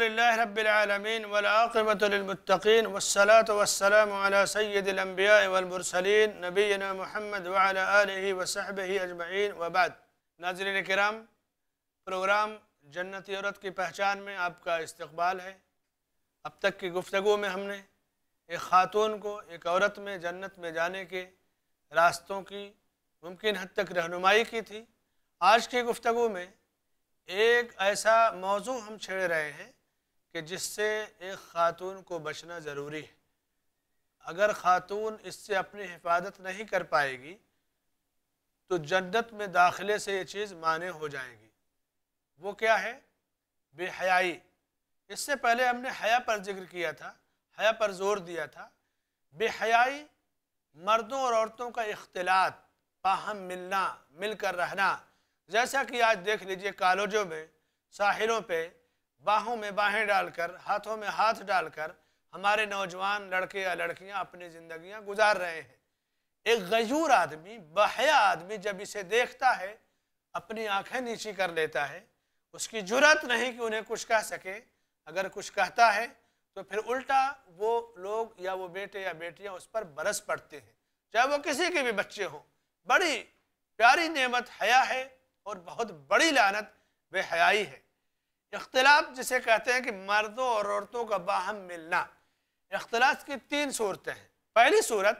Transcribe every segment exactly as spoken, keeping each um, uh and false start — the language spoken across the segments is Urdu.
الحمدللہ رب العالمین والعاقبۃ للمتقین والصلاة والسلام علی سید الانبیاء والمرسلین نبینا محمد وعلی آلہ وصحبہ اجمعین وبعد۔ ناظرین کرام، پروگرام جنتی عورت کی پہچان میں آپ کا استقبال ہے۔ اب تک کی گفتگو میں ہم نے ایک خاتون کو ایک عورت میں جنت میں جانے کے راستوں کی ممکن حد تک رہنمائی کی تھی۔ آج کی گفتگو میں ایک ایسا موضوع ہم چھیڑ رہے ہیں کہ جس سے ایک خاتون کو بچنا ضروری ہے۔ اگر خاتون اس سے اپنی حفاظت نہیں کر پائے گی تو جنت میں داخلے سے یہ چیز مانع ہو جائے گی۔ وہ کیا ہے؟ بے حیائی۔ اس سے پہلے ہم نے حیا پر ذکر کیا تھا، حیا پر زور دیا تھا۔ بے حیائی مردوں اور عورتوں کا اختلاط، باہم ملنا، مل کر رہنا، جیسا کہ آج دیکھ لیجئے کالجوں میں، ساحلوں پہ باہوں میں باہیں ڈال کر، ہاتھوں میں ہاتھ ڈال کر ہمارے نوجوان لڑکے یا لڑکیاں اپنی زندگیاں گزار رہے ہیں۔ ایک غیور آدمی، بحیا آدمی جب اسے دیکھتا ہے اپنی آنکھیں نیچی کر لیتا ہے۔ اس کی جرأت نہیں کہ انہیں کچھ کہہ سکے۔ اگر کچھ کہتا ہے تو پھر الٹا وہ لوگ یا وہ بیٹے یا بیٹیاں اس پر برس پڑتے ہیں، چاہے وہ کسی کے بھی بچے ہوں۔ بڑی پیاری نعمت حیا ہے اور بہت بڑی لعنت بے حیائی ہے۔ اختلاط جسے کہتے ہیں کہ مردوں اور عورتوں کا باہم ملنا۔ اختلاط کی تین صورتیں ہیں۔ پہلی صورت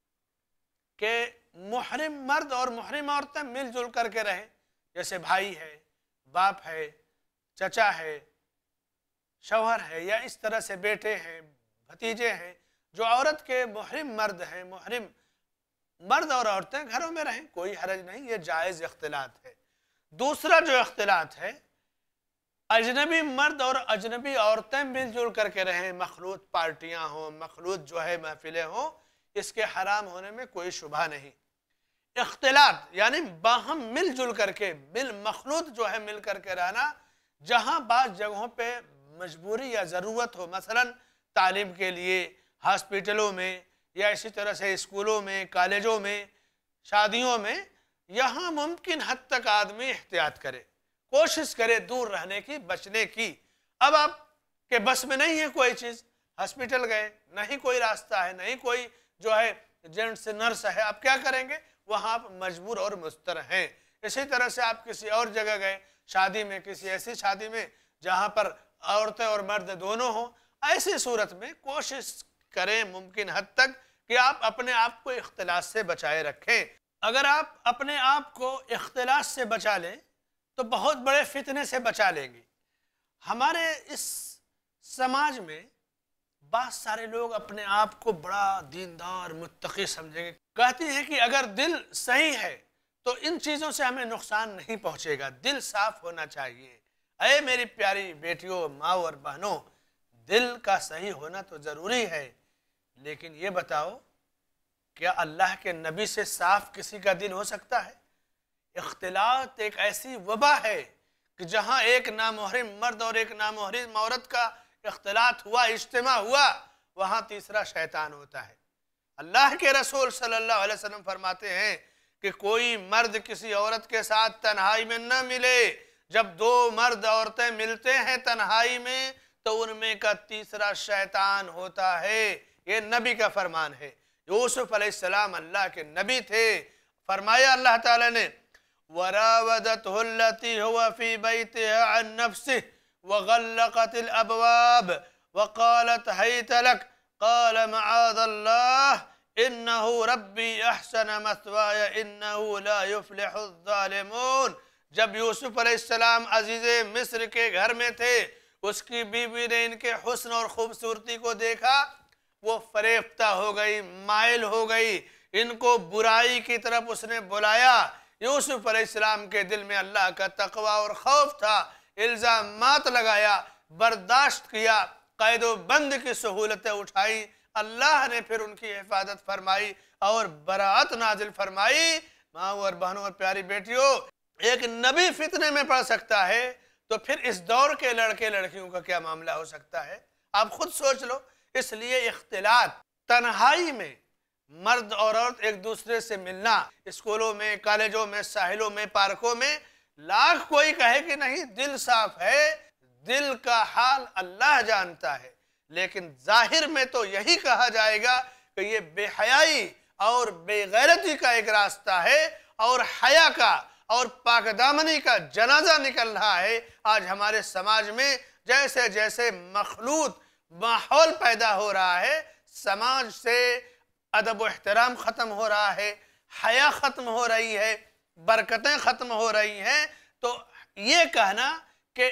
کہ محرم مرد اور محرم عورتیں مل جل کر کے رہیں، جیسے بھائی ہے، باپ ہے، چچا ہے، شوہر ہے، یا اس طرح سے بیٹے ہیں، بھتیجے ہیں، جو عورت کے محرم مرد ہیں۔ محرم مرد اور عورتیں گھروں میں رہیں، کوئی حرج نہیں، یہ جائز اختلاط ہے۔ دوسرا جو اختلاط ہے، اجنبی مرد اور اجنبی عورتیں مل جل کر کے رہیں، مخلوط پارٹیاں ہوں، مخلوط جو ہے محفلیں ہوں، اس کے حرام ہونے میں کوئی شبہ نہیں۔ اختلاط یعنی باہم مل جل کر کے، مل مخلوط جو ہے مل کر کے رہنا، جہاں بعض جگہوں پہ مجبوری یا ضرورت ہو، مثلا تعلیم کے لیے ہاسپٹلوں میں، یا اسی طرح سے اسکولوں میں، کالجوں میں، شادیوں میں، یہاں ممکن حد تک آدمی احتیاط کرے، کوشش کرے دور رہنے کی، بچنے کی۔ اب آپ کے بس میں نہیں ہے کوئی چیز، ہاسپٹل گئے، نہیں کوئی راستہ ہے، نہیں کوئی جو ہے جینٹس نرس ہے، آپ کیا کریں گے؟ وہاں آپ مجبور اور مضطر ہیں۔ اسی طرح سے آپ کسی اور جگہ گئے، شادی میں، کسی ایسی شادی میں جہاں پر عورتیں اور مرد دونوں ہوں، ایسی صورت میں کوشش کریں ممکن حد تک کہ آپ اپنے آپ کو اختلاط سے بچائے رکھیں۔ اگر آپ اپنے آپ کو اختلاط سے بچا لیں تو بہت بڑے فتنے سے بچا لیں گے۔ ہمارے اس سماج میں بعض سارے لوگ اپنے آپ کو بڑا دیندار متقی سمجھیں گے، کہتے ہیں کہ اگر دل صحیح ہے تو ان چیزوں سے ہمیں نقصان نہیں پہنچے گا، دل صاف ہونا چاہیے۔ اے میری پیاری بیٹیوں، ماں اور بہنوں، دل کا صحیح ہونا تو ضروری ہے، لیکن یہ بتاؤ کیا اللہ کے نبی سے صاف کسی کا دل ہو سکتا ہے؟ اختلاط ایک ایسی وبا ہے کہ جہاں ایک نامحرم مرد اور ایک نامحرم عورت کا اختلاط ہوا، اجتماع ہوا، وہاں تیسرا شیطان ہوتا ہے۔ اللہ کے رسول صلی اللہ علیہ وسلم فرماتے ہیں کہ کوئی مرد کسی عورت کے ساتھ تنہائی میں نہ ملے۔ جب دو مرد عورتیں ملتے ہیں تنہائی میں تو ان میں کا تیسرا شیطان ہوتا ہے۔ یہ نبی کا فرمان ہے۔ یوسف علیہ السلام اللہ کے نبی تھے، فرمایا اللہ تعالیٰ نے وَرَاوَدَتْهُ الَّتِي هُوَ فِي بَيْتِهَا عَنْ نَفْسِهِ وَغَلَّقَتِ الْأَبْوَابِ وَقَالَتْ هَيْتَ لَكَ قَالَ مَعَاذَ اللَّهِ إِنَّهُ رَبِّي أَحْسَنَ مَثْوَايَ إِنَّهُ لَا يُفْلِحُ الظَّالِمُونَ۔ جب یوسف علیہ السلام عزیز مصر کے گھر میں تھے، اس کی بیوی نے ان کے حسن اور خوبصورتی کو دیکھا، وہ فریفتہ ہو گئی، مائل ہو گئی، ان کو برائی کی طرف اس نے بلایا۔ یوسف علیہ السلام کے دل میں اللہ کا تقوی اور خوف تھا، الزامات لگایا، برداشت کیا، قید و بند کی سہولتیں اٹھائی، اللہ نے پھر ان کی حفاظت فرمائی اور براعت نازل فرمائی۔ ماں اور بہنوں اور پیاری بیٹیوں، ایک نبی فتنے میں پڑ سکتا ہے تو پھر اس دور کے لڑکے لڑکیوں کا کیا معاملہ ہو سکتا ہے؟ آپ خود سوچ لو۔ اس لیے اختلاط، تنہائی میں مرد اور عورت ایک دوسرے سے ملنا، اسکولوں میں، کالجوں میں، ساحلوں میں، پارکوں میں، لاکھ کوئی کہے کہ نہیں دل صاف ہے، دل کا حال اللہ جانتا ہے، لیکن ظاہر میں تو یہی کہا جائے گا کہ یہ بے حیائی اور بے غیرتی کا ایک راستہ ہے، اور حیا کا اور پاک دامنی کا جنازہ نکل رہا ہے آج ہمارے سماج میں۔ جیسے جیسے مخلوط ماحول پیدا ہو رہا ہے، سماج سے ادب و احترام ختم ہو رہا ہے، حیا ختم ہو رہی ہے، برکتیں ختم ہو رہی ہیں، تو یہ کہنا کہ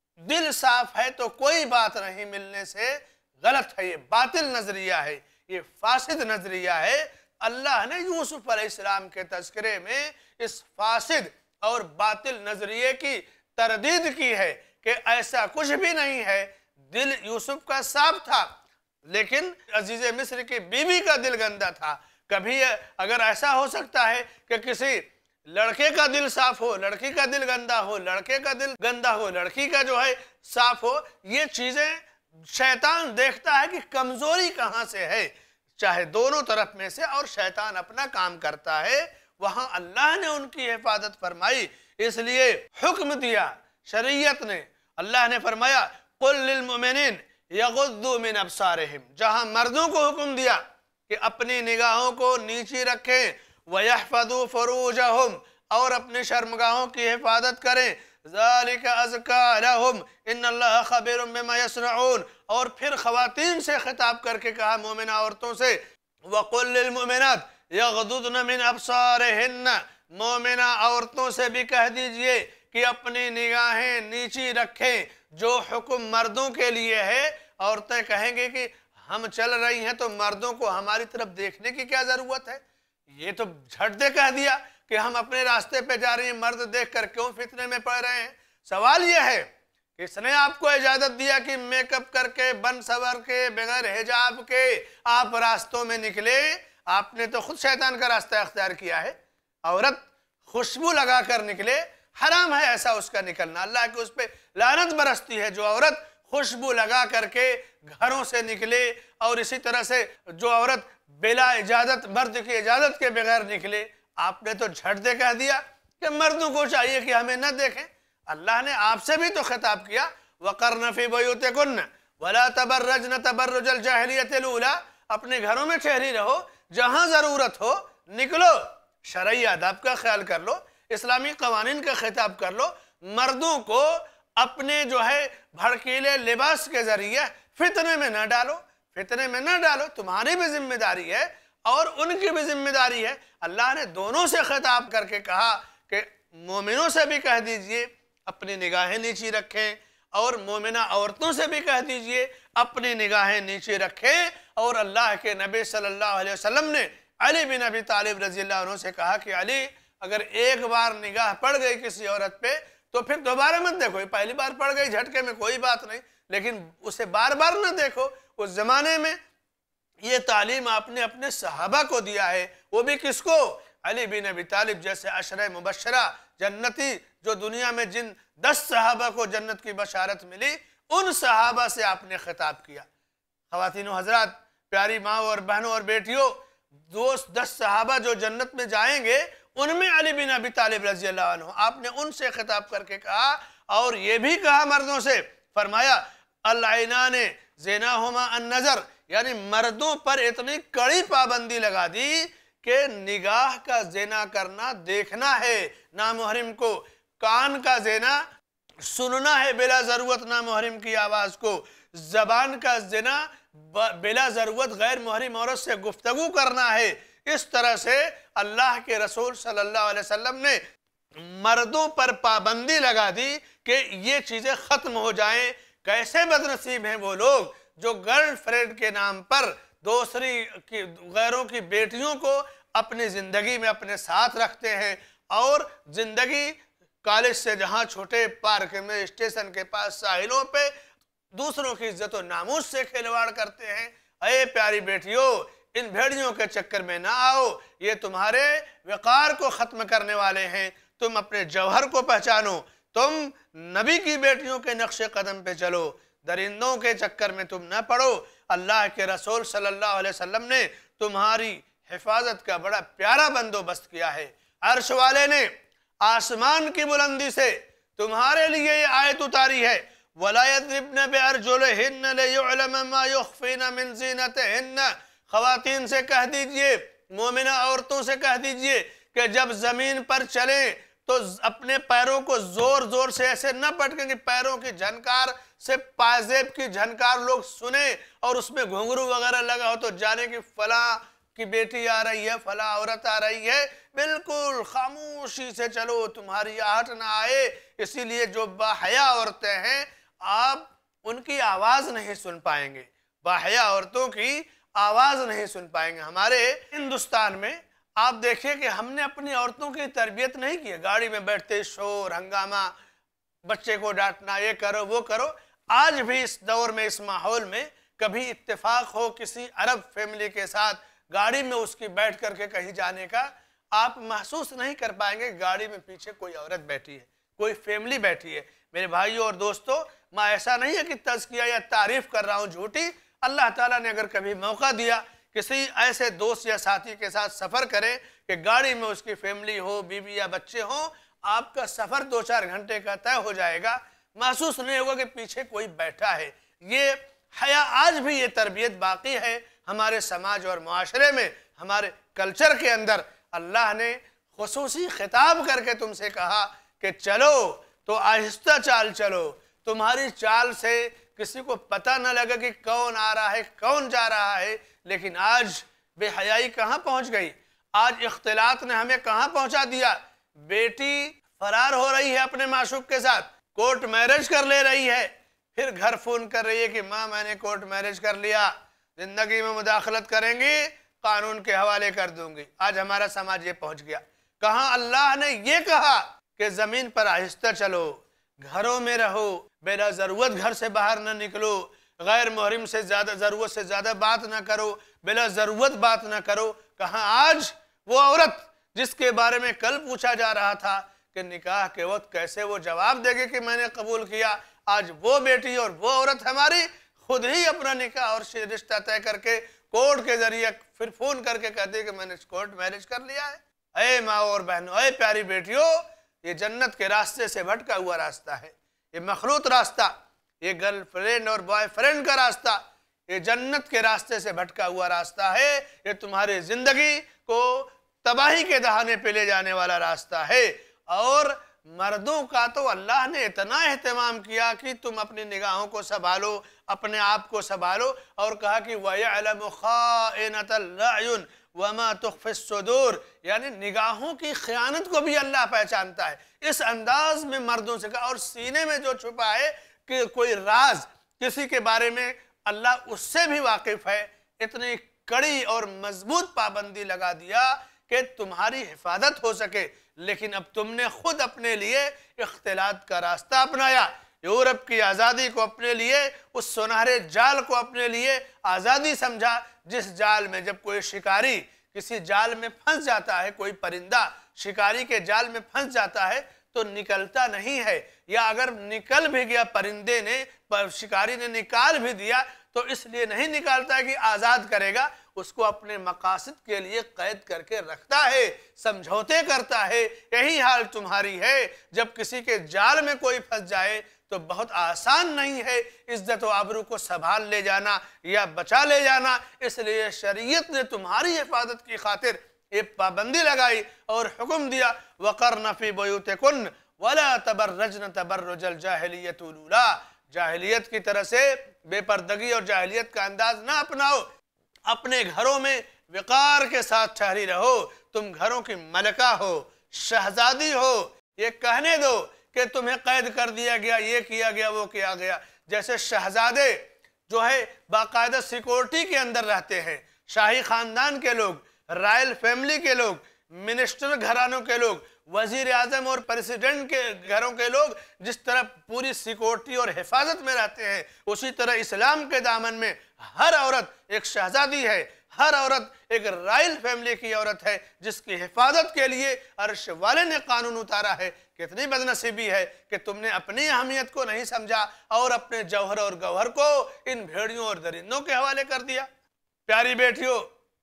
دل صاف ہے تو کوئی بات نہیں ملنے سے غلط ہے، یہ باطل نظریہ ہے، یہ فاسد نظریہ ہے۔ اللہ نے یوسف علیہ السلام کے تذکرے میں اس فاسد اور باطل نظریے کی تردید کی ہے کہ ایسا کچھ بھی نہیں ہے، دل یوسف کا صاف تھا، لیکن عزیز مصر کی بیوی کا دل گندا تھا۔ کبھی اگر ایسا ہو سکتا ہے کہ کسی لڑکے کا دل صاف ہو، لڑکی کا دل گندا ہو، لڑکے کا دل گندا ہو، لڑکی کا جو ہے صاف ہو، یہ چیزیں شیطان دیکھتا ہے کہ کمزوری کہاں سے ہے، چاہے دونوں طرف میں سے، اور شیطان اپنا کام کرتا ہے۔ وہاں اللہ نے ان کی حفاظت فرمائی، اس لیے حکم دیا شریعت نے، اللہ نے فرمایا قُلْ لِلْمُؤْمِنِينَ يَغُضُّوا مِنْ أَبْصَارِهِمْ، جہاں مردوں کو حکم دیا کہ اپنی نگاہوں کو نیچی رکھیں، وَيَحْفَظُوا فُرُوجَهُمْ، اور اپنی شرمگاہوں کی حفاظت کریں، ذَلِكَ أَزْكَىٰ لَهُمْ إِنَّ اللَّهَ خَبِيرٌ بِمَا يَصْنَعُونَ، اور پھر خواتین سے خطاب کر کے کہا مومنہ عورتوں سے، وَقُلْ لِلْمُؤْمِنَاتِ يَغْضُضْنَ مِنْ أَبْصَارِهِنَّ، مومنہ عورتوں سے بھی کہہ دیجئے کہ اپنی نگاہیں نیچی رکھیں۔ جو حکم مردوں کے لیے ہے، عورتیں کہیں گے کہ ہم چل رہی ہیں تو مردوں کو ہماری طرف دیکھنے کی کیا ضرورت ہے، یہ تو جھٹ دے کہہ دیا کہ ہم اپنے راستے پہ جا رہے ہیں، مرد دیکھ کر کیوں فتنے میں پڑ رہے ہیں۔ سوال یہ ہے کہ اس نے آپ کو اجازت دیا کہ میک اپ کر کے، بن سور کے، بغیر حجاب کے آپ راستوں میں نکلے، آپ نے تو خود شیطان کا راستہ اختیار کیا ہے۔ عورت خوشبو لگا کر نکلے، حرام ہے ایسا اس کا نکلنا، اللہ کی اس پہ لعنت برستی ہے۔ جو عورت خوشبو لگا کر کے گھروں سے نکلے، اور اسی طرح سے جو عورت بلا اجازت، مرد کی اجازت کے بغیر نکلے، آپ نے تو جھٹ دے کہہ دیا کہ مردوں کو چاہیے کہ ہمیں نہ دیکھیں۔ اللہ نے آپ سے بھی تو خطاب کیا، وَقَرْنَ فِي بُيُوتِكُنَّ وَلَا تَبَرَّجْنَ تَبَرُّجَ الْجَاهِلِيَّةِ الْأُولَىٰ، اپنے گھروں میں ٹھہری رہو، جہاں ضرورت ہو نکلو، شرعی آداب کا خیال کر لو، اسلامی قوانین کا خطاب کر لو، مردوں کو اپنے جو ہے بھڑکیلے لباس کے ذریعے فتنے میں نہ ڈالو، فتنے میں نہ ڈالو، تمہاری بھی ذمہ داری ہے اور ان کی بھی ذمہ داری ہے۔ اللہ نے دونوں سے خطاب کر کے کہا کہ مومنوں سے بھی کہہ دیجئے اپنی نگاہیں نیچی رکھیں، اور مومنہ عورتوں سے بھی کہہ دیجئے اپنی نگاہیں نیچی رکھیں۔ اور اللہ کے نبی صلی اللہ علیہ وسلم نے علی بن ابی طالب رضی اللہ عنہ سے کہا کہ علی، اگر ایک بار نگاہ پڑ گئی کسی عورت پہ تو پھر دوبارہ مت دیکھو، پہلی بار پڑ گئی جھٹکے میں کوئی بات نہیں، لیکن اسے بار بار نہ دیکھو۔ اس زمانے میں یہ تعلیم آپ نے اپنے صحابہ کو دیا ہے، وہ بھی کس کو؟ علی بن ابی طالب جیسے عشرہ مبشرہ جنتی، جو دنیا میں جن دس صحابہ کو جنت کی بشارت ملی، ان صحابہ سے آپ نے خطاب کیا۔ خواتین و حضرات، پیاری ماں اور بہنوں اور بیٹیوں، دوست دس صحابہ جو جنت میں جائیں گے، ان میں علی بن ابی طالب رضی اللہ عنہ، آپ نے ان سے خطاب کر کے کہا، اور یہ بھی کہا مردوں سے، فرمایا العینان زیناہما النظر، یعنی مردوں پر اتنی کڑی پابندی لگا دی کہ نگاہ کا زنا کرنا دیکھنا ہے نامحرم کو، کان کا زنا سننا ہے بلا ضرورت نامحرم کی آواز کو، زبان کا زنا بلا ضرورت غیر محرم عورت سے گفتگو کرنا ہے۔ اس طرح سے اللہ کے رسول صلی اللہ علیہ وسلم نے مردوں پر پابندی لگا دی کہ یہ چیزیں ختم ہو جائیں۔ کیسے بدنصیب ہیں وہ لوگ جو گرل فرینڈ کے نام پر دوسری کی غیروں کی بیٹیوں کو اپنی زندگی میں اپنے ساتھ رکھتے ہیں، اور زندگی کالج سے جہاں چھوٹے پارک میں، اسٹیشن کے پاس، ساحلوں پہ دوسروں کی عزت و ناموس سے کھلواڑ کرتے ہیں۔ اے پیاری بیٹیوں، ان بھیڑیوں کے چکر میں نہ آؤ، یہ تمہارے وقار کو ختم کرنے والے ہیں۔ تم اپنے جوہر کو پہچانو، تم نبی کی بیٹیوں کے نقش قدم پہ چلو، درندوں کے چکر میں تم نہ پڑو۔ اللہ کے رسول صلی اللہ علیہ وسلم نے تمہاری حفاظت کا بڑا پیارا بندوبست کیا ہے۔ عرش والے نے آسمان کی بلندی سے تمہارے لیے یہ آیت اتاری ہے، وَلَا يَضْرِبْنَ بِأَرْجُلِهِنَّ لِيُعْلَمَ مَا يُخْفِينَ مِنْ زِينَتِهِنَّ، خواتین سے کہہ دیجئے، مومنہ عورتوں سے کہہ دیجئے کہ جب زمین پر چلیں تو اپنے پیروں کو زور زور سے ایسے نہ پٹکیں کہ پیروں کی جھنکار سے پائزیب کی جھنکار لوگ سنیں اور اس میں گھنگرو وغیرہ لگا ہو تو جانے کہ فلاں کی بیٹی آ رہی ہے، فلاں عورت آ رہی ہے۔ بالکل خاموشی سے چلو، تمہاری آہٹ نہ آئے۔ اسی لیے جو باحیا عورتیں ہیں آپ ان کی آواز نہیں سن پائیں گے، باحیا عورتوں کی آواز نہیں سن پائیں گے۔ ہمارے ہندوستان میں آپ دیکھیں کہ ہم نے اپنی عورتوں کی تربیت نہیں کی ہے، گاڑی میں بیٹھتے شور ہنگامہ، بچے کو ڈانٹنا، یہ کرو وہ کرو۔ آج بھی اس دور میں، اس ماحول میں کبھی اتفاق ہو کسی عرب فیملی کے ساتھ گاڑی میں اس کی بیٹھ کر کے کہیں جانے کا، آپ محسوس نہیں کر پائیں گے گاڑی میں پیچھے کوئی عورت بیٹھی ہے، کوئی فیملی بیٹھی ہے۔ میرے بھائیوں اور دوستوں، میں ایسا نہیں ہے کہ تزکیہ یا تعریف کر رہا ہوں جھوٹی۔ اللہ تعالیٰ نے اگر کبھی موقع دیا کسی ایسے دوست یا ساتھی کے ساتھ سفر کرے کہ گاڑی میں اس کی فیملی ہو، بیوی یا بچے ہوں، آپ کا سفر دو چار گھنٹے کا طے ہو جائے گا، محسوس نہیں ہوگا کہ پیچھے کوئی بیٹھا ہے۔ یہ حیا آج بھی یہ تربیت باقی ہے ہمارے سماج اور معاشرے میں، ہمارے کلچر کے اندر۔ اللہ نے خصوصی خطاب کر کے تم سے کہا کہ چلو تو آہستہ چال چلو، تمہاری چال سے کسی کو پتہ نہ لگے کہ کون آ رہا ہے کون جا رہا ہے۔ لیکن آج بے حیائی کہاں پہنچ گئی، آج اختلاط نے ہمیں کہاں پہنچا دیا۔ بیٹی فرار ہو رہی ہے اپنے معشوق کے ساتھ، کورٹ میرج کر لے رہی ہے، پھر گھر فون کر رہی ہے کہ ماں میں نے کورٹ میرج کر لیا، زندگی میں مداخلت کریں گی قانون کے حوالے کر دوں گی۔ آج ہمارا سماج یہ پہنچ گیا۔ کہاں اللہ نے یہ کہا کہ زمین پر آہستہ چلو، گھروں میں رہو، بلا ضرورت گھر سے باہر نہ نکلو، غیر محرم سے زیادہ ضرورت سے زیادہ بات نہ کرو، بلا ضرورت بات نہ کرو۔ کہاں آج وہ عورت جس کے بارے میں کل پوچھا جا رہا تھا کہ نکاح کے وقت کیسے وہ جواب دے گی کہ میں نے قبول کیا، آج وہ بیٹی اور وہ عورت ہماری خود ہی اپنا نکاح اور رشتہ طے کر کے کورٹ کے ذریعے پھر فون کر کے کہتے کہ میں نے کورٹ میرج کر لیا ہے۔ اے ماں اور بہنوں، اے پیاری بیٹیوں، یہ جنت کے راستے سے بھٹکا ہوا راستہ ہے، یہ مخلوط راستہ، یہ گرل فرینڈ اور بوائے فرینڈ کا راستہ، یہ جنت کے راستے سے بھٹکا ہوا راستہ ہے، یہ تمہاری زندگی کو تباہی کے دہانے پہ لے جانے والا راستہ ہے۔ اور مردوں کا تو اللہ نے اتنا اہتمام کیا کہ تم اپنی نگاہوں کو سنبھالو، اپنے آپ کو سنبھالو، اور کہا کہ وَيَعْلَمُ خَائِنَةَ الْأَعْيُنِ وَمَا تُخْفِي الصُّدُورِ، یعنی نگاہوں کی خیانت کو بھی اللہ پہچانتا ہے۔ اس انداز میں مردوں سے کہا، اور سینے میں جو چھپا ہے کہ کوئی راز کسی کے بارے میں اللہ اس سے بھی واقف ہے۔ اتنی کڑی اور مضبوط پابندی لگا دیا کہ تمہاری حفاظت ہو سکے، لیکن اب تم نے خود اپنے لیے اختلاط کا راستہ اپنایا، یورپ کی آزادی کو اپنے لیے، اس سنہرے جال کو اپنے لیے آزادی سمجھا، جس جال میں جب کوئی شکاری کسی جال میں پھنس جاتا ہے، کوئی پرندہ شکاری کے جال میں پھنس جاتا ہے تو نکلتا نہیں ہے، یا اگر نکل بھی گیا پرندے نے، شکاری نے نکال بھی دیا تو اس لیے نہیں نکالتا ہے کہ آزاد کرے گا، اس کو اپنے مقاصد کے لیے قید کر کے رکھتا ہے، سمجھوتے کرتا ہے۔ یہی حال تمہاری ہے، جب کسی کے جال میں کوئی پھنس جائے تو بہت آسان نہیں ہے عزت و آبرو کو سنبھال لے جانا یا بچا لے جانا۔ اس لیے شریعت نے تمہاری حفاظت کی خاطر یہ پابندی لگائی اور حکم دیا وَقَرْنَ فِي بُيُوتِكُنَّ وَلَا تَبَرَّجْنَ تَبَرُّجَ الْجَاهِلِيَّةِ الْأُولَىٰ، جاہلیت کی طرح سے بے پردگی اور جاہلیت کا انداز نہ اپناؤ، اپنے گھروں میں وقار کے ساتھ ٹھہری رہو، تم گھروں کی ملکہ ہو، شہزادی ہو۔ یہ کہنے دو کہ تمہیں قید کر دیا گیا، یہ کیا گیا وہ کیا گیا۔ جیسے شہزادے جو ہے باقاعدہ سیکورٹی کے اندر رہتے ہیں، شاہی خاندان کے لوگ، رائل فیملی کے لوگ، منسٹر گھرانوں کے لوگ، وزیر اعظم اور پریسیڈنٹ کے گھروں کے لوگ جس طرح پوری سیکورٹی اور حفاظت میں رہتے ہیں، اسی طرح اسلام کے دامن میں ہر عورت ایک شہزادی ہے، ہر عورت ایک رائل فیملی کی عورت ہے، جس کی حفاظت کے لیے عرش والے نے قانون اتارا ہے۔ کتنی بدنصیبی ہے کہ تم نے اپنی اہمیت کو نہیں سمجھا اور اپنے جوہر اور گوہر کو ان بھیڑیوں اور درندوں کے حوالے کر دیا۔ پیاری بیٹیوں،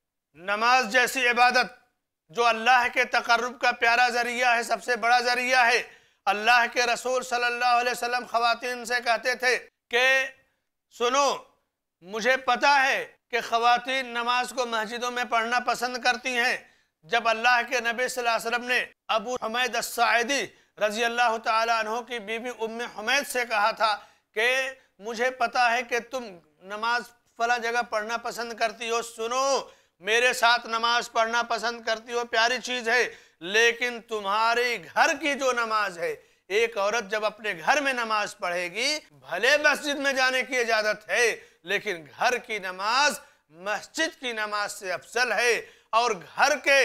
نماز جیسی عبادت جو اللہ کے تقرب کا پیارا ذریعہ ہے، سب سے بڑا ذریعہ ہے، اللہ کے رسول صلی اللہ علیہ وسلم خواتین سے کہتے تھے کہ سنو، مجھے پتہ ہے کہ خواتین نماز کو مسجدوں میں پڑھنا پسند کرتی ہیں۔ جب اللہ کے نبی صلی اللہ علیہ وسلم نے ابو حمید الساعدی رضی اللہ تعالیٰ عنہ کی بیوی ام حمید سے کہا تھا کہ مجھے پتہ ہے کہ تم نماز فلاں جگہ پڑھنا پسند کرتی ہو، سنو میرے ساتھ نماز پڑھنا پسند کرتی ہو، پیاری چیز ہے، لیکن تمہاری گھر کی جو نماز ہے، ایک عورت جب اپنے گھر میں نماز پڑھے گی، بھلے مسجد میں جانے کی اجازت ہے، لیکن گھر کی نماز مسجد کی نماز سے افضل ہے، اور گھر کے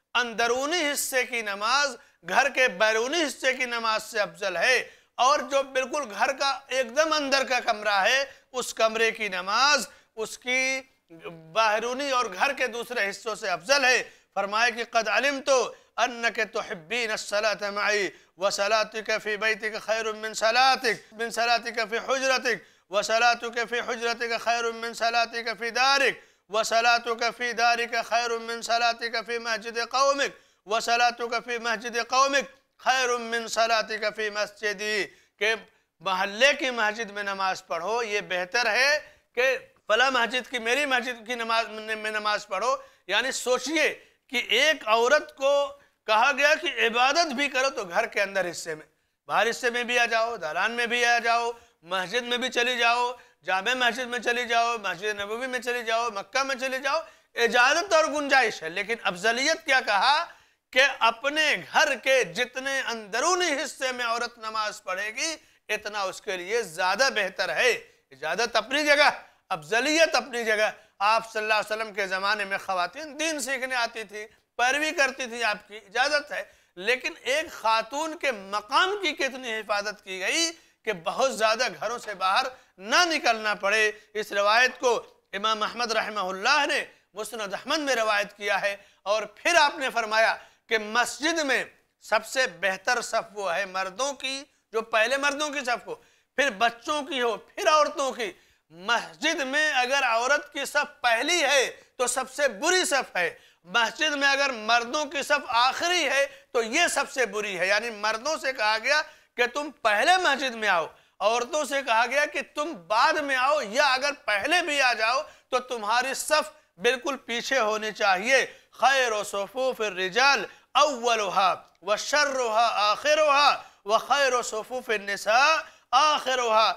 اندرونی حصے کی نماز گھر کے بیرونی حصے کی نماز سے افضل ہے، اور جو بالکل گھر کا ایک دم اندر کا کمرہ ہے اس کمرے کی نماز اس کی باہرونی اور گھر کے دوسرے حصوں سے افضل ہے۔ فرمائے کہ قد علمت انک تحبین الصلاة معی وصلاتک فی بیتک خیر من صلاتک من صلاتک فی حجرتک وصلاتک فی حجرتک خیر من صلاتک فی دارک وصلاتک فی دارک خیر من صلاتک فی مسجد قومک وصلاتک فی مسجد قومک خیر من صلاتک فی مسجدی، کہ محلے کی مسجد میں نماز پڑھو یہ بہتر ہے کہ فلاں مسجد کی میری مسجد کی نماز میں نماز پڑھو۔ یعنی سوچئے کہ ایک عورت کو کہا گیا کہ عبادت بھی کرو تو گھر کے اندر حصے میں، باہر حصے میں بھی آ جاؤ، دالان میں بھی آ جاؤ، مسجد میں بھی چلی جاؤ، جامع مسجد میں چلی جاؤ، مسجد نبوی میں چلی جاؤ، مکہ میں چلی جاؤ، اجازت اور گنجائش ہے، لیکن افضلیت کیا کہا کہ اپنے گھر کے جتنے اندرونی حصے میں عورت نماز پڑھے گی اتنا اس کے لیے زیادہ بہتر ہے۔ اجازت اپنی جگہ، افضلیت اپنی جگہ۔ آپ صلی اللہ علیہ وسلم کے زمانے میں خواتین دین سیکھنے آتی تھی، پیروی کرتی تھی، آپ کی اجازت ہے، لیکن ایک خاتون کے مقام کی کتنی حفاظت کی گئی کہ بہت زیادہ گھروں سے باہر نہ نکلنا پڑے۔ اس روایت کو امام احمد رحمہ اللہ نے مسند احمد میں روایت کیا ہے، اور پھر آپ نے فرمایا کہ مسجد میں سب سے بہتر صف وہ ہے مردوں کی، جو پہلے مردوں کی صف ہو، پھر بچوں کی ہو، پھر عورتوں کی۔ مسجد میں اگر عورت کی صف پہلی ہے تو سب سے بری صف ہے، مسجد میں اگر مردوں کی صف آخری ہے تو یہ سب سے بری ہے۔ یعنی مردوں سے کہا گیا کہ تم پہلے مسجد میں آؤ، عورتوں سے کہا گیا کہ تم بعد میں آؤ، یا اگر پہلے بھی آ جاؤ تو تمہاری صف بالکل پیچھے ہونی چاہیے۔ خیر صفوف الرجال اولها وشرها آخرها وخیر صفوف النساء آخرها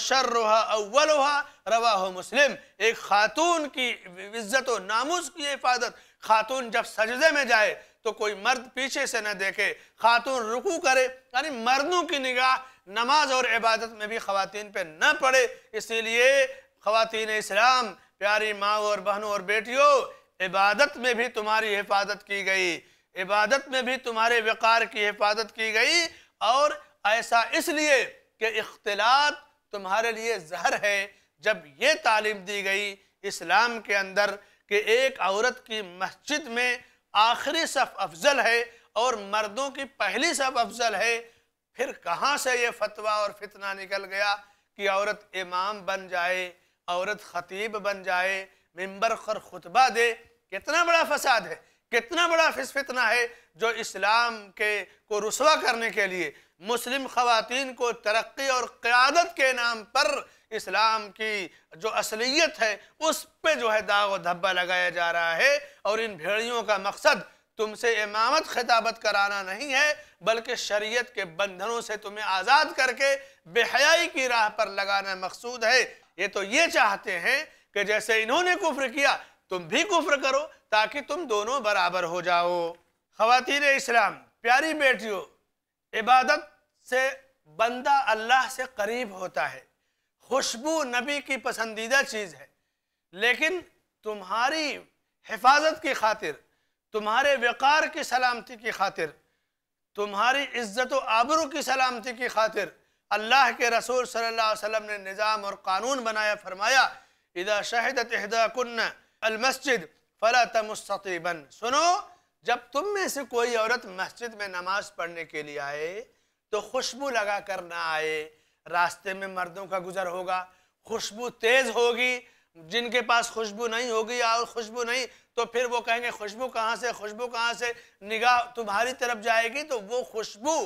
وشرها اولها رواہ مسلم۔ ایک خاتون کی عزت و ناموس کی حفاظت، خاتون جب سجدے میں جائے تو کوئی مرد پیچھے سے نہ دیکھے، خاتون رکوع کرے، یعنی مردوں کی نگاہ نماز اور عبادت میں بھی خواتین پہ نہ پڑے۔ اسی لیے خواتین اسلام، پیاری ماں اور بہنوں اور بیٹیوں، عبادت میں بھی تمہاری حفاظت کی گئی، عبادت میں بھی تمہارے وقار کی حفاظت کی گئی، اور ایسا اس لیے کہ اختلاط تمہارے لیے زہر ہے۔ جب یہ تعلیم دی گئی اسلام کے اندر کہ ایک عورت کی مسجد میں آخری صف افضل ہے اور مردوں کی پہلی صف افضل ہے، پھر کہاں سے یہ فتویٰ اور فتنہ نکل گیا کہ عورت امام بن جائے، عورت خطیب بن جائے، منبر پر خطبہ دے؟ کتنا بڑا فساد ہے، کتنا بڑا فتنہ ہے جو اسلام کے کو رسوا کرنے کے لیے مسلم خواتین کو ترقی اور قیادت کے نام پر اسلام کی جو اصلیت ہے اس پہ جو ہے داغ و دھبہ لگایا جا رہا ہے۔ اور ان بھیڑیوں کا مقصد تم سے امامت خطابت کرانا نہیں ہے، بلکہ شریعت کے بندھنوں سے تمہیں آزاد کر کے بے حیائی کی راہ پر لگانا مقصود ہے۔ یہ تو یہ چاہتے ہیں کہ جیسے انہوں نے کفر کیا تم بھی کفر کرو تاکہ تم دونوں برابر ہو جاؤ۔ خواتین اسلام، پیاری بیٹیوں، عبادت سے بندہ اللہ سے قریب ہوتا ہے، خوشبو نبی کی پسندیدہ چیز ہے، لیکن تمہاری حفاظت کی خاطر، تمہارے وقار کی سلامتی کی خاطر، تمہاری عزت و آبرو کی سلامتی کی خاطر اللہ کے رسول صلی اللہ علیہ وسلم نے نظام اور قانون بنایا، فرمایا اذا شہدت احداکن المسجد فلا تمس طیبا۔ سنو، جب تم میں سے کوئی عورت مسجد میں نماز پڑھنے کے لیے آئے تو خوشبو لگا کر نہ آئے۔ راستے میں مردوں کا گزر ہوگا، خوشبو تیز ہوگی، جن کے پاس خوشبو نہیں ہوگی اور خوشبو نہیں تو پھر وہ کہیں گے خوشبو کہاں سے، خوشبو کہاں سے، نگاہ تمہاری طرف جائے گی تو وہ خوشبو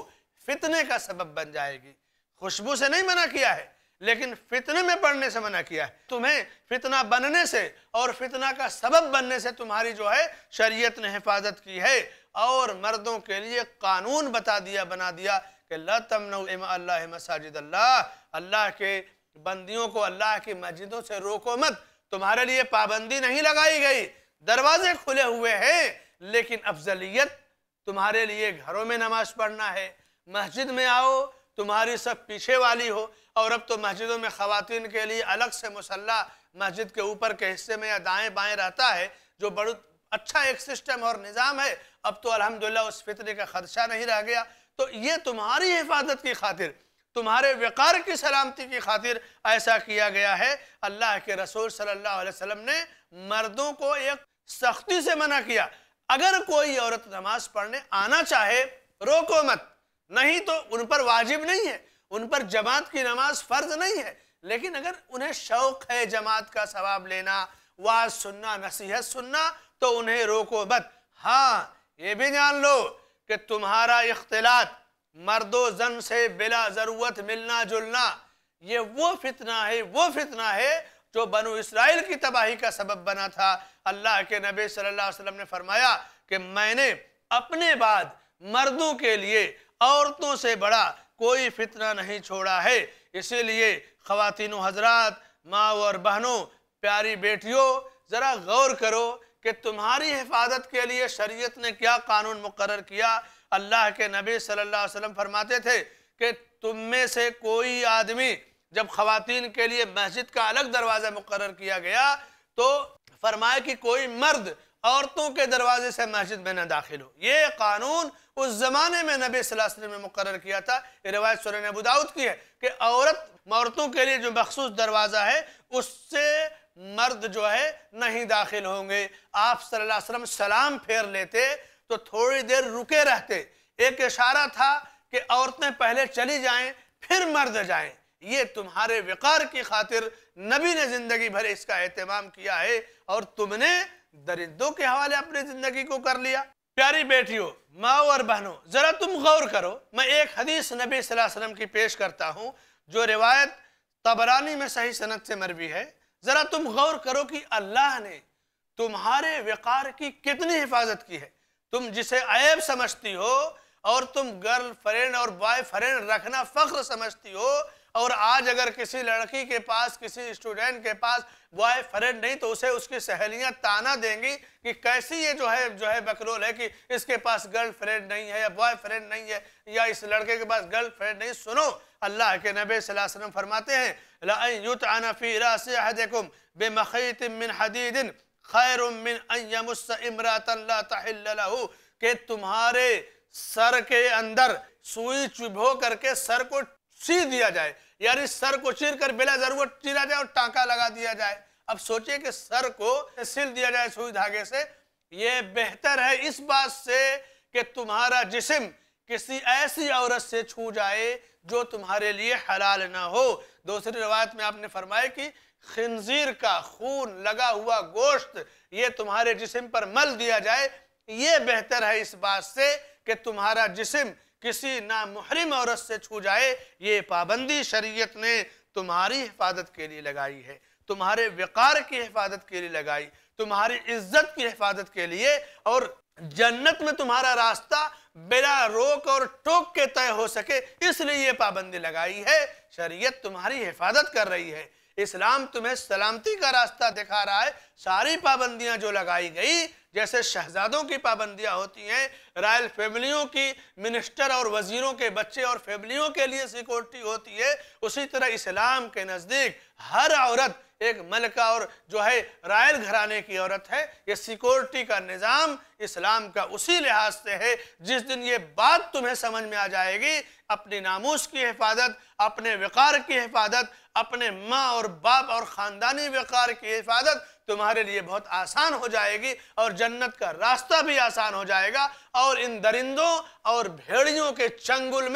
فتنے کا سبب بن جائے گی۔ خوشبو سے نہیں منع کیا ہے لیکن فتنے میں پڑنے سے منع کیا ہے۔ تمہیں فتنہ بننے سے اور فتنہ کا سبب بننے سے تمہاری جو ہے شریعت نے حفاظت کی ہے، اور مردوں کے لیے قانون بتا دیا بنا دیا کہ لا تمنعوا اماء اللہ مساجد اللہ، اللہ کے بندیوں کو اللہ کی مسجدوں سے روکو مت۔ تمہارے لیے پابندی نہیں لگائی گئی، دروازے کھلے ہوئے ہیں، لیکن افضلیت تمہارے لیے گھروں میں نماز پڑھنا ہے۔ مسجد میں آؤ، تمہاری سب پیچھے والی ہو، اور اب تو مسجدوں میں خواتین کے لیے الگ سے مصلی مسجد کے اوپر کے حصے میں یا دائیں بائیں رہتا ہے، جو بڑا اچھا ایک سسٹم اور نظام ہے۔ اب تو الحمدللہ اس فتنے کا خدشہ نہیں رہ گیا۔ تو یہ تمہاری حفاظت کی خاطر، تمہارے وقار کی سلامتی کی خاطر ایسا کیا گیا ہے۔ اللہ کے رسول صلی اللہ علیہ وسلم نے مردوں کو ایک سختی سے منع کیا، اگر کوئی عورت نماز پڑھنے آنا چاہے روکو مت، نہیں تو ان پر واجب نہیں ہے، ان پر جماعت کی نماز فرض نہیں ہے، لیکن اگر انہیں شوق ہے جماعت کا ثواب لینا، واعظ سننا، نصیحت سننا، تو انہیں روکو مت۔ ہاں یہ بھی جان لو کہ تمہارا اختلاط مرد و زن سے بلا ضرورت ملنا جلنا، یہ وہ فتنہ ہے وہ فتنہ ہے جو بنو اسرائیل کی تباہی کا سبب بنا تھا۔ اللہ کے نبی صلی اللہ علیہ وسلم نے فرمایا کہ میں نے اپنے بعد مردوں کے لیے عورتوں سے بڑا کوئی فتنہ نہیں چھوڑا ہے۔ اسی لیے خواتین و حضرات، ماں اور بہنوں، پیاری بیٹیوں، ذرا غور کرو کہ تمہاری حفاظت کے لیے شریعت نے کیا قانون مقرر کیا۔ اللہ کے نبی صلی اللہ علیہ وسلم فرماتے تھے کہ تم میں سے کوئی آدمی، جب خواتین کے لیے مسجد کا الگ دروازہ مقرر کیا گیا تو فرمایا کہ کوئی مرد عورتوں کے دروازے سے مسجد میں نہ داخل ہو۔ یہ قانون اس زمانے میں نبی صلی اللہ علیہ وسلم نے مقرر کیا تھا۔ یہ روایت سنن ابو داؤد کی ہے کہ عورت عورتوں کے لیے جو مخصوص دروازہ ہے اس سے مرد جو ہے نہیں داخل ہوں گے۔ آپ صلی اللہ علیہ وسلم سلام پھیر لیتے تو تھوڑی دیر رکے رہتے، ایک اشارہ تھا کہ عورتیں پہلے چلی جائیں پھر مرد جائیں۔ یہ تمہارے وقار کی خاطر نبی نے زندگی بھر اس کا اہتمام کیا ہے، اور تم نے درندوں کے حوالے اپنی زندگی کو کر لیا۔ پیاری بیٹیوں، ماں اور بہنوں، ذرا تم غور کرو۔ میں ایک حدیث نبی صلی اللہ علیہ وسلم کی پیش کرتا ہوں جو روایت طبرانی میں صحیح سند سے مروی ہے۔ ذرا تم غور کرو کہ اللہ نے تمہارے وقار کی کتنی حفاظت کی ہے۔ تم جسے عیب سمجھتی ہو اور تم گرل فرینڈ اور بوائے فرینڈ رکھنا فخر سمجھتی ہو، اور آج اگر کسی لڑکی کے پاس، کسی اسٹوڈنٹ کے پاس بوائے فرینڈ نہیں تو اسے اس کی سہیلیاں تانا دیں گی کہ کیسی یہ جو ہے جو ہے بکلول ہے کہ اس کے پاس گرل فرینڈ نہیں ہے یا بوائے فرینڈ نہیں ہے یا اس لڑکے کے پاس گرل فرینڈ نہیں۔ سنو، اللہ کے نبی صلی اللہ علیہ وسلم فرماتے ہیں لَأَن يُطْعَنَ فِي رَأْسِ أَحَدِكُمْ بِمَخِيطٍ مِّنْ حَدِيدٍ خَيْرٌ مِّنْ أَن يَمُسَّ امْرَأَةً لَا تَحِلَّ لَهُ، کہ تمہارے سر کے اندر سوئی چبھو کر کے سر کو سی دیا جائے، یعنی سر کو چیر کر بلا ضرورت چیرا جائے اور ٹانکا لگا دیا جائے۔ اب سوچئے کہ سر کو سل دیا جائے سوئی دھاگے سے، یہ بہتر ہے اس بات سے کہ تمہارا جسم کسی ایسی عورت سے چھو جائے جو تمہارے لیے حلال نہ ہو۔ دوسری روایت میں آپ نے فرمایا کہ خنزیر کا خون لگا ہوا گوشت یہ تمہارے جسم پر مل دیا جائے، یہ بہتر ہے اس بات سے کہ تمہارا جسم کسی نامحرم عورت سے چھو جائے۔ یہ پابندی شریعت نے تمہاری حفاظت کے لیے لگائی ہے، تمہارے وقار کی حفاظت کے لیے لگائی، تمہاری عزت کی حفاظت کے لیے، اور جنت میں تمہارا راستہ بلا روک اور ٹوک کے طے ہو سکے اس لیے یہ پابندی لگائی ہے۔ شریعت تمہاری حفاظت کر رہی ہے، اسلام تمہیں سلامتی کا راستہ دکھا رہا ہے۔ ساری پابندیاں جو لگائی گئی، جیسے شہزادوں کی پابندیاں ہوتی ہیں، رائل فیملیوں کی، منسٹر اور وزیروں کے بچے اور فیملیوں کے لیے سیکورٹی ہوتی ہے، اسی طرح اسلام کے نزدیک ہر عورت ایک ملکہ اور جو ہے رائل گھرانے کی عورت ہے۔ یہ سیکورٹی کا نظام اسلام کا اسی لحاظ سے ہے۔ جس دن یہ بات تمہیں سمجھ میں آ جائے گی، اپنی ناموس کی حفاظت، اپنے وقار کی حفاظت، اپنے ماں اور باپ اور خاندانی وقار کی حفاظت تمہارے لیے بہت آسان ہو جائے گی، اور جنت کا راستہ بھی آسان ہو جائے گا، اور ان درندوں اور بھیڑیوں کے چنگل میں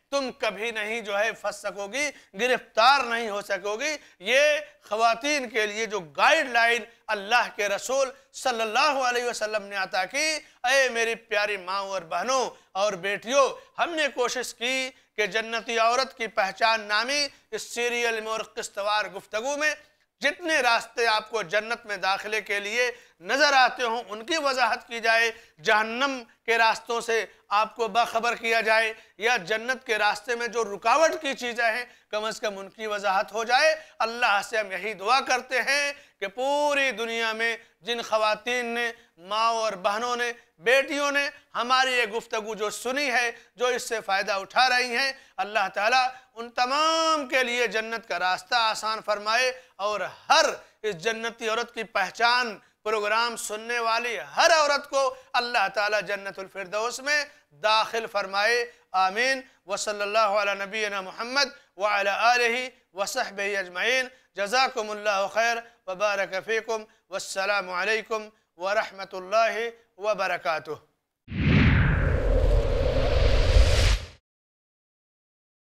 تم کبھی نہیں جو ہے پھنس سکو گی، گرفتار نہیں ہو سکو گی۔ یہ خواتین کے لیے جو گائیڈ لائن اللہ کے رسول صلی اللہ علیہ وسلم نے عطا کی، اے میری پیاری ماں اور بہنوں اور بیٹیوں، ہم نے کوشش کی کہ جنتی عورت کی پہچان نامی اس سیریل میں اور قسط وار گفتگو میں جتنے راستے آپ کو جنت میں داخلے کے لیے نظر آتے ہوں ان کی وضاحت کی جائے، جہنم کے راستوں سے آپ کو باخبر کیا جائے، یا جنت کے راستے میں جو رکاوٹ کی چیزیں ہیں کم از کم ان کی وضاحت ہو جائے۔ اللہ سے ہم یہی دعا کرتے ہیں کہ پوری دنیا میں جن خواتین نے، ماں اور بہنوں نے، بیٹیوں نے ہماری یہ گفتگو جو سنی ہے، جو اس سے فائدہ اٹھا رہی ہیں، اللہ تعالیٰ ان تمام کے لیے جنت کا راستہ آسان فرمائے، اور ہر اس جنتی عورت کی پہچان پروگرام سننے والی ہر عورت کو اللہ تعالیٰ جنت الفردوس میں داخل فرمائے، آمین۔ وصلی اللہ علی نبینا محمد وعلی آلہ وصحبہ اجمعین۔ جزاکم اللہ خیر وبارک فیکم، والسلام علیکم ورحمۃ اللہ وبرکاتہ۔